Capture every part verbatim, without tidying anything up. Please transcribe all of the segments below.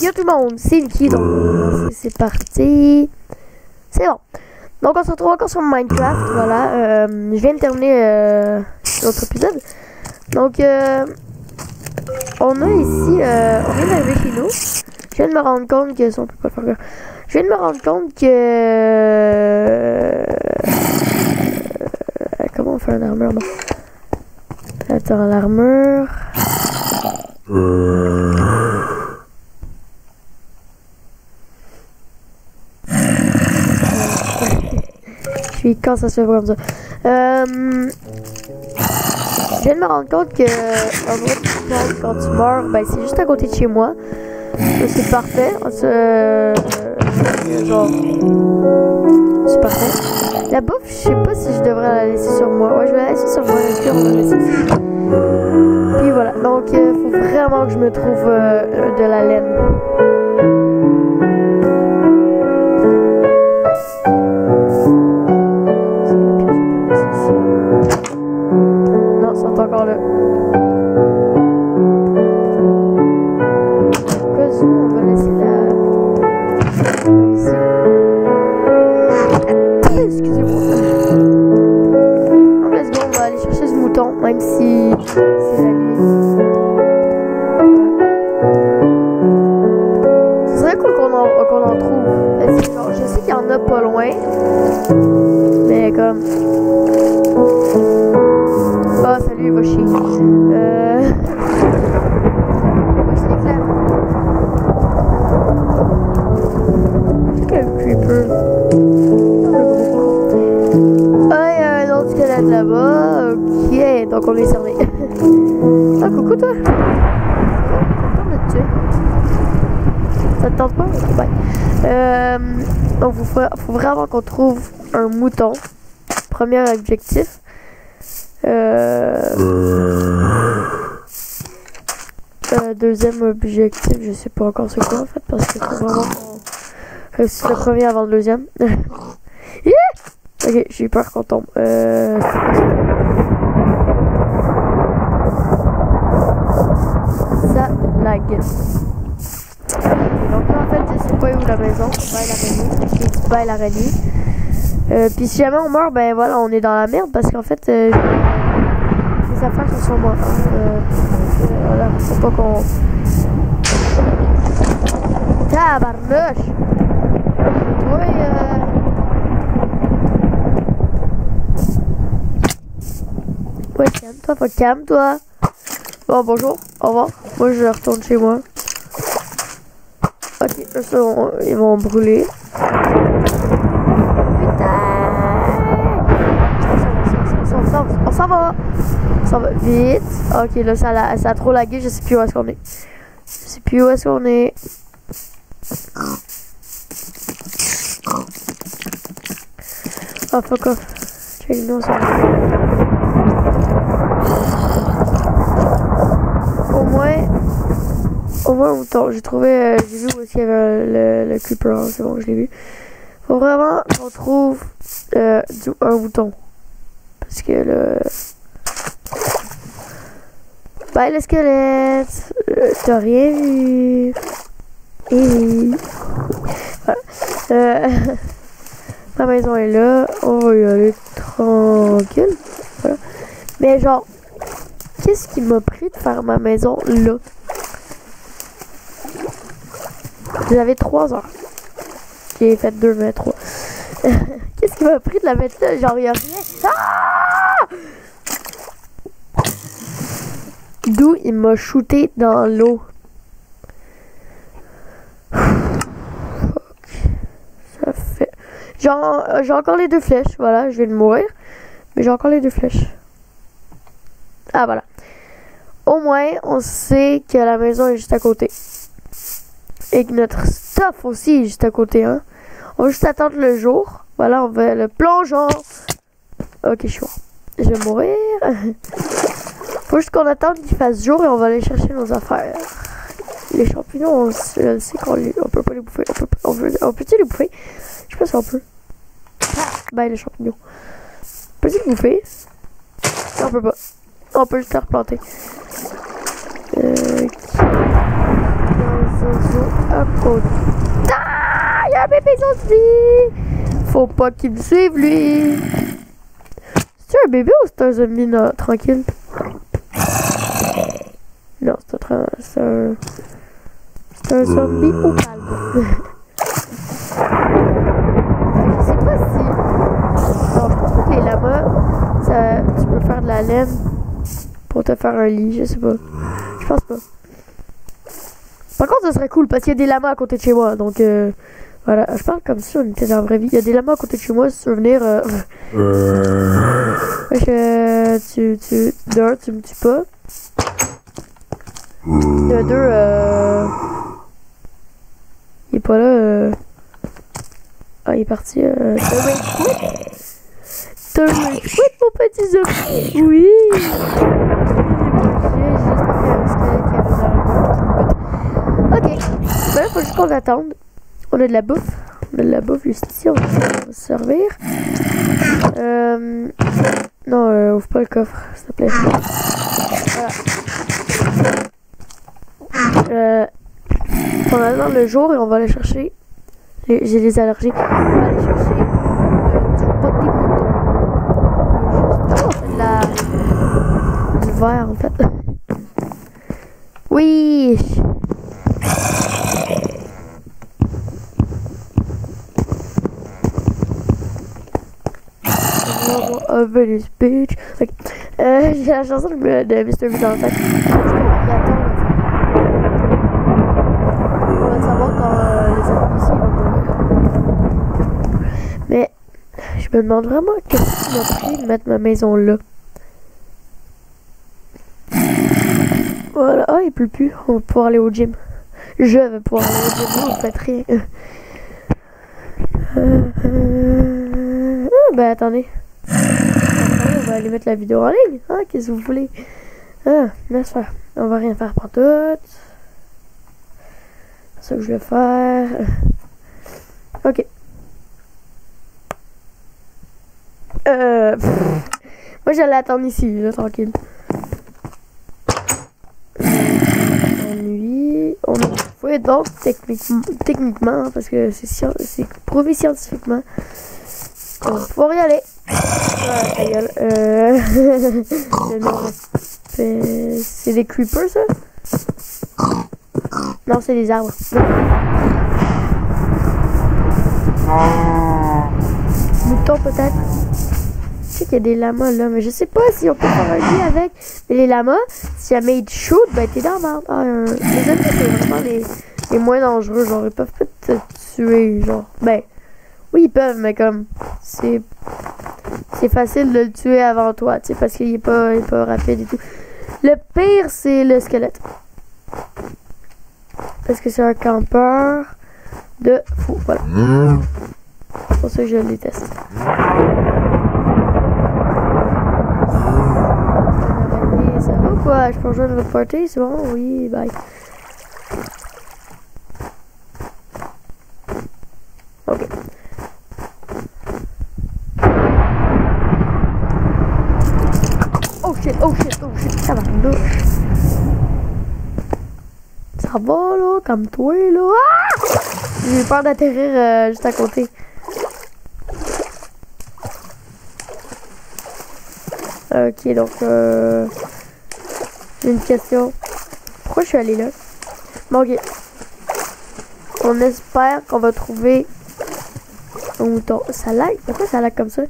Yo tout le monde, c'est Vicky, donc c'est parti. C'est bon. Donc on se retrouve encore sur Minecraft, voilà. Euh, je viens de terminer euh, l'autre épisode. Donc euh, on a ici, euh, on vient d'arriver chez nous. Je viens de me rendre compte que, si on peut pas le faire, je viens de me rendre compte que... Euh, comment on fait une armure, non? Attends, l'armure... Je suis quand ça se fait comme ça. Euh, je viens de me rendre compte que en gros, quand tu meurs, ben c'est juste à côté de chez moi. C'est parfait. Euh, genre, c'est parfait. La bouffe, je sais pas si je devrais la laisser sur moi. Ouais, je vais la laisser sur moi. Et puis on va la laisser ici. Puis voilà. Donc, il euh, faut vraiment que je me trouve euh, de la laine. Non, c'est encore là. On va laisser la... Ici. Excusez-moi. Donc, let's go, on va aller chercher ce mouton, même si c'est la nuit. Ce serait cool qu'on en, qu'on en trouve. Parce que, genre, je sais qu'il y en a pas loin. Mais comme... Ah, oh, salut, il va chier. Euh... Ouais, c'est clair. Quel creeper. Ah, il y a un autre squelette là-bas. Ok, donc on est cerné. Ah, coucou toi. On va te tuer. Ça te tente pas? Ok, bye. Euh, donc, il faut, faut vraiment qu'on trouve un mouton. Premier objectif. Euh, euh, deuxième objectif, je sais pas encore c'est quoi en fait, parce que c'est vraiment qu'on... c'est le premier avant le deuxième. Yeah! Ok, j'ai eu peur qu'on tombe. Euh... Ça lag. Donc là en fait, je sais pas où la maison. Bye l'araignée. J'ai dit bye l'araignée. Euh, Puis si jamais on meurt, ben voilà, on est dans la merde parce qu'en fait, euh, les affaires sont sur moi. Euh, euh, voilà, faut pas qu'on... Tabarnouche! Oui, euh... Ouais, calme-toi, faut calme-toi. Bon, bonjour, au revoir. Moi, je retourne chez moi. Ok, là, ça, on, ils vont brûler. On s'en va. On s'en va vite. Ok, là, ça a, ça a trop lagué. Je sais plus où est-ce qu'on est. Je sais plus où est-ce qu'on est. Oh, fuck off. Check, nous, on s'en va. Au moins... Au moins, autant. J'ai trouvé... Euh, j'ai vu où est-ce qu'il y avait le, le creeper. Hein, c'est bon, je l'ai vu. Faut vraiment qu'on trouve euh, du, un bouton. Parce que le... Bye le squelette. Euh, T'as rien vu. Et... Voilà. Euh... Ma maison est là. On va y aller tranquille. Voilà. Mais genre... Qu'est-ce qui m'a pris de faire ma maison là? J'avais trois heures. J'ai fait deux, mais trois. Qu'est-ce qui m'a pris de la mettre là? Genre, y'a rien. Ah! D'où il m'a shooté dans l'eau. Ça fait... Genre, j'ai encore les deux flèches. Voilà, je vais de mourir. Mais j'ai encore les deux flèches. Ah, voilà. Au moins, on sait que la maison est juste à côté. Et que notre stuff aussi est juste à côté, hein. On va juste attendre le jour. Voilà, on va le plongeon. Ok, je suis mort. Je vais mourir. Faut juste qu'on attende qu'il fasse jour et on va aller chercher nos affaires. Les champignons, on sait qu'on les, on peut pas les bouffer. On peut, on peut, on peut-tu les bouffer? Je sais pas si on peut. Ben, les champignons. Peut-tu les bouffer? Non, on peut pas. On peut juste les replanter. Euh... à côté. Ah! Y'a un bébé zombie! Faut pas qu'il me suive, lui! C'est un bébé ou c'est un zombie non, tranquille? Non, c'est un, c'est un, c'est un zombie au calme. Je sais pas si... Non, je pense pas que les lamas, ça, tu peux faire de la laine pour te faire un lit, je sais pas. Je pense pas. Par contre, ça serait cool parce qu'il y a des lamas à côté de chez moi, donc euh, voilà. Je parle comme si on était dans la vraie vie. Il y a des lamas à côté de chez moi, si tu veux venir... Euh... euh, tu, tu, d'un, tu me tues pas. De deux, euh... il est pas là. Euh... Ah, il est parti. Euh... T'as un rage quit? T'as un rage quit, mon petit zombie? Oui! J'espère qu'il y a un squelette qui arrive dans le but. Ok. Ben là, faut juste qu'on attende. On a de la bouffe. On a de la bouffe juste ici. On va se servir. Euh... Non, euh, ouvre pas le coffre, s'il te plaît. Voilà. Euh, on attend le jour et on va aller chercher. J'ai des allergies. On va aller chercher euh, du pâté mouton. Juste, oh, c'est de la... du verre en fait. Oui. A Venice Beach. Okay. Euh, j'ai la chanson de, de mister V dans la tête. On va savoir quand euh, les ennemis ici vont mourir. Mais je me demande vraiment qu'est-ce qui m'a pris de mettre ma maison là. Voilà, ah il pleut plus. On va pouvoir aller au gym. Je vais pouvoir aller au gym. Non, en fait rien. Euh, euh, ah, ben attendez. On va aller mettre la vidéo en ligne. Ah, qu'est-ce que vous voulez? Ah, laisse faire. On va rien faire pour tout. C'est ça que je vais faire. Ok. Euh. Pff. Moi, j'allais attendre ici, là, tranquille. Ennui. On a trouvé donc techniquement, techniquement, parce que c'est prouvé scientifiquement. On va pouvoir y aller. Ah, ta gueule. Euh... c'est des creepers, ça? Non, c'est des arbres. Mouton, peut-être? Je sais qu'il y a des lamas, là, mais je sais pas si on peut faire un lit avec. Mais les lamas, si jamais ils te shoot, ben t'es dans la merde. Ah, euh... les amis, c'est vraiment les... les moins dangereux. Genre, ils peuvent pas te tuer, genre. Ben... Oui, ils peuvent, mais comme, c'est c'est facile de le tuer avant toi, tu sais, parce qu'il est pas, il est pas rapide et tout. Le pire, c'est le squelette. Parce que c'est un campeur de fou, voilà. C'est pour ça que je le déteste. Ça va ou quoi? Je peux rejoindre votre party, c'est bon? Oui, bye. Ok. Oh shit, oh shit, oh shit, ça va là. Ça va là, comme toi là. Ah! J'ai eu peur d'atterrir euh, juste à côté. Ok, donc euh, j'ai une question. Pourquoi je suis allée là? Bon, ok. On espère qu'on va trouver un mouton. Ça lag? Pourquoi ça lag comme ça?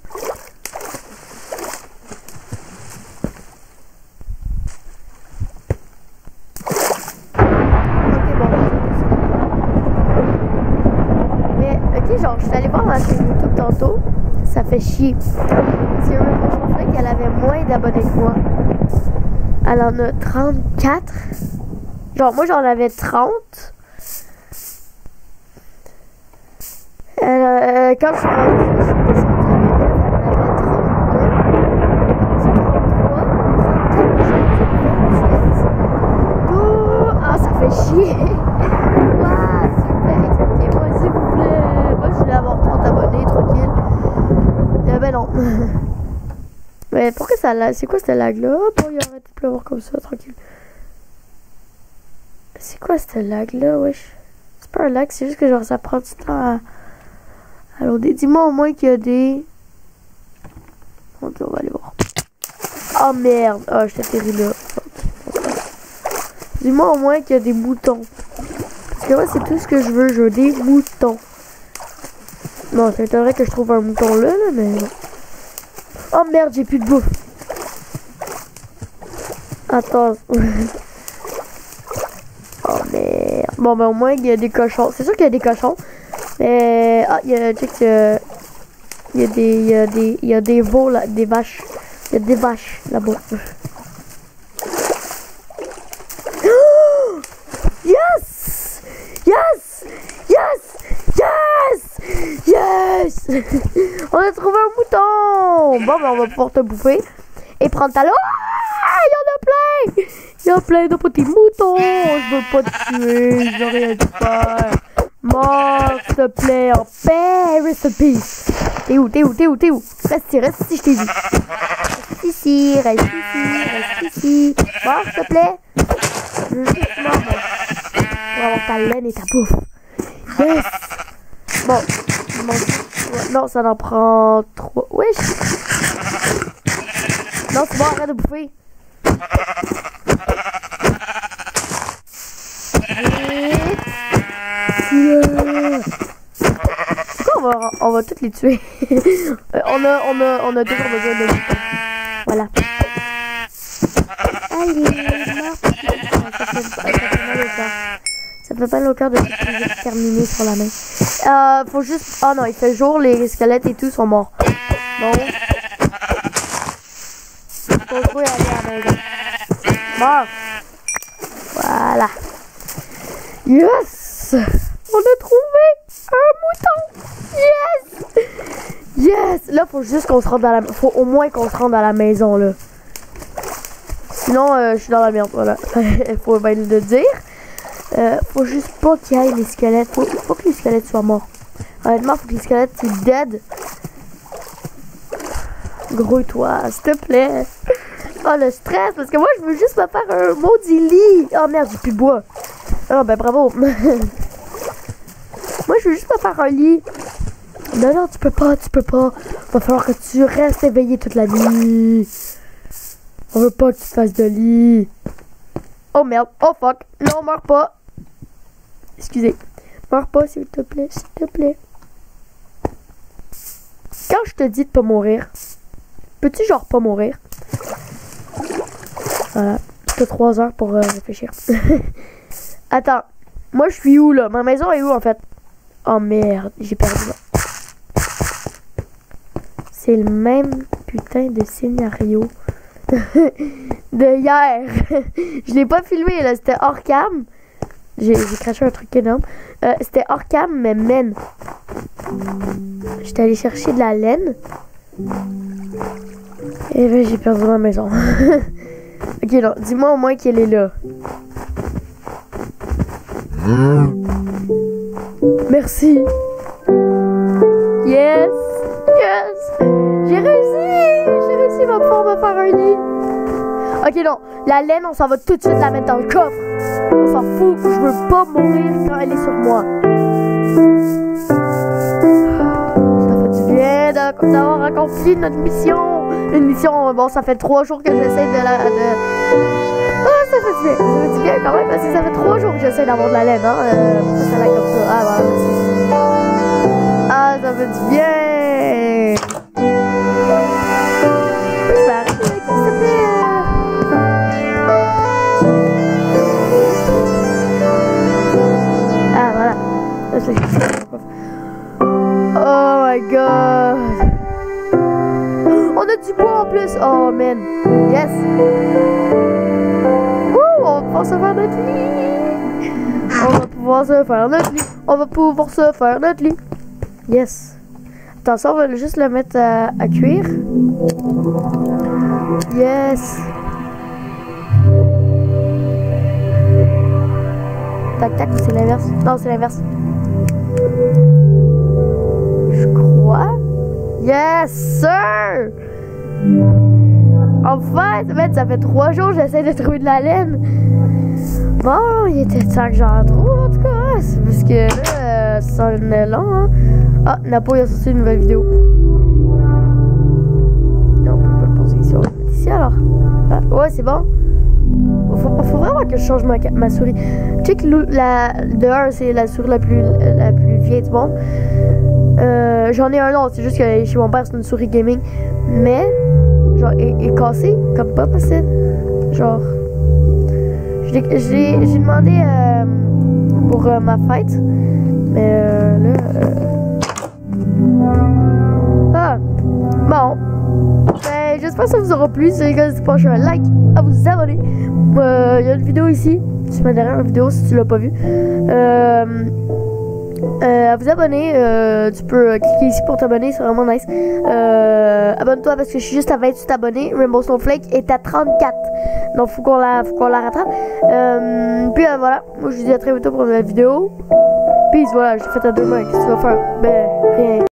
Genre, je suis allée voir ma chaîne YouTube tantôt, ça fait chier. Parce que je trouvais qu'elle avait moins d'abonnés que moi. Elle en a trente-quatre. Genre, moi j'en avais trente. Euh, euh, quand je suis rendue, je suis descendue avec elle, elle en avait trente-deux. trente-trois, trente-quatre, ah, ça fait chier. What? Expliquez-moi s'il vous plaît. Moi je voulais avoir trente abonnés, tranquille. Euh, ben non. Mais pourquoi ça lag? C'est quoi cette lag là? Oh, bon, il a arrêté de pleuvoir comme ça, tranquille. C'est quoi cette lag là, wesh? C'est pas un lac, c'est juste que genre ça prend du temps à... Alors, dis-moi au moins qu'il y a des... On va aller voir. Oh merde! Ah, oh, je t'ai là. Dis-moi au moins qu'il y a des moutons. Parce que moi, c'est tout ce que je veux. Je veux des moutons. Non, ça m'étonnerait que je trouve un mouton là, là, mais non. Oh merde, j'ai plus de bouffe. Attends. Oh merde. Bon, ben au moins, il y a des cochons. C'est sûr qu'il y a des cochons. Mais... Ah, il y a... Check, euh... Il y a des... Il y a des... Il y a des veaux, là. Des vaches. Il y a des vaches, là-bas. Yes! Yes! Yes! Yes! Yes! On a trouvé un mouton! Bon, ben on va pouvoir te bouffer. Et prendre ta... Ah! Il y en a plein! Il y en a plein de petits moutons! Je veux pas te tuer, je veux rien te faire. Mort, s'il te plaît, en paix, rest in peace. T'es où, t'es où, t'es où, t'es où? Reste ici, reste ici, je t'ai dit. Reste ici, reste ici, reste ici. Mort, s'il te plaît. Je veux juste mort, mais... Pour avoir ta laine et ta bouffe. Yes! Bon, mon... non, ça en prend trois. Wesh! Non, c'est bon, arrête de bouffer. Pourquoi on va, on va toutes les tuer? on a, on a, on a toujours besoin de moutons. Voilà. Allez, mort. Ça fait, ça fait mal au cœur. Ça fait mal au cœur de tout terminer sur la main. Euh, faut juste... Oh non, il fait jour, les squelettes et tout sont morts. Donc... Faut trouver aller à la maison. Mort. Voilà. Yes! On a trouvé un mouton! Yes! Yes! Là, faut juste qu'on se rende dans la... Faut au moins qu'on se rende dans la maison, là. Sinon, euh, je suis dans la merde, voilà. Il faut bien le dire. Euh, faut juste pas qu'il y ait les squelettes. Faut, faut que les squelettes soient morts. Honnêtement, faut que les squelettes soient dead. Grouille-toi, s'il te plaît. Oh, le stress, parce que moi, je veux juste me faire un maudit lit. Oh merde, j'ai plus de bois. Oh, ben bravo. Moi, je veux juste me faire un lit. Non, non, tu peux pas, tu peux pas. Va falloir que tu restes éveillé toute la nuit. On veut pas que tu fasses de lit. Oh merde, oh fuck. Non, meurs pas. Excusez. Meurs pas, s'il te plaît, s'il te plaît. Quand je te dis de pas mourir, peux-tu genre pas mourir? Voilà. T'as trois heures pour euh, réfléchir. Attends. Moi, je suis où, là? Ma maison est où, en fait? Oh, merde. J'ai perdu, là. C'est le même putain de scénario de hier. Je l'ai pas filmé, là. C'était hors cam. J'ai craché un truc énorme. Euh, C'était hors cam, mais men. J'étais allé chercher de la laine. Et ben, j'ai perdu ma maison. Ok, non. Dis-moi au moins qu'elle est là. Merci. Yes. Yes. J'ai réussi. J'ai réussi à pouvoir me faire un lit. Ok, non. La laine, on s'en va tout de suite la mettre dans le coffre. On s'en fout. Je veux pas mourir quand elle est sur moi. Ça fait du bien d'avoir accompli notre mission. Une mission, bon, ça fait trois jours que j'essaie de la... De... Ah, ça fait du bien. Ça fait du bien quand même parce que ça fait trois jours que j'essaie d'avoir de la laine, hein. Euh, pourquoi ça là comme ça? Ah, voilà, merci. Ah, ça fait du bien. Je vais arrêter avec ça, s'il te plaît. Ah, voilà. Ça, c'est... Oh my god. On a du bois en plus. Oh man. Yes. Ouh, on va pouvoir se faire notre lit. On va pouvoir se faire notre lit. On va pouvoir se faire notre lit. Yes. Attends, ça, on va juste le mettre à, à cuire. Yes. Tac, tac, c'est l'inverse. Non, c'est l'inverse. Je crois. Yes, sir! Enfin, ça fait trois jours que j'essaie de trouver de la laine. Bon, il était temps que j'en trouve, en tout cas. Ouais, c'est parce que là, euh, ça en est long, hein. Ah, Napo, il a sorti une nouvelle vidéo. Non, on peut pas le poser ici, on va le mettre ici alors. Ah, ouais, c'est bon. Faut, faut vraiment que je change ma, ma souris. Tu sais que la, dehors, c'est la souris la plus, la plus vieille du monde. Euh, J'en ai un autre, c'est juste que chez mon père, c'est une souris gaming. Mais, genre, est, est cassée, comme pas possible. Genre, j'ai demandé euh, pour euh, ma fête. Mais euh, là. Euh... Ah, bon. Ben, j'espère que ça vous aura plu. Si les gars, n'hésitez pas à un like, à vous abonner. Il euh, y a une vidéo ici. C'est ma dernière vidéo si tu l'as pas vue. Euh, euh, à vous abonner. Euh, tu peux euh, cliquer ici pour t'abonner. C'est vraiment nice. Euh, Abonne-toi parce que je suis juste à vingt-huit abonnés. Rainbow Snowflake est à trente-quatre. Donc, faut qu'on la, faut qu'on la rattrape. Euh, puis euh, voilà. Moi, je vous dis à très bientôt pour une nouvelle vidéo. Peace, voilà. Je l'ai fait à deux mains. Qu'est-ce que tu vas faire? Ben, rien.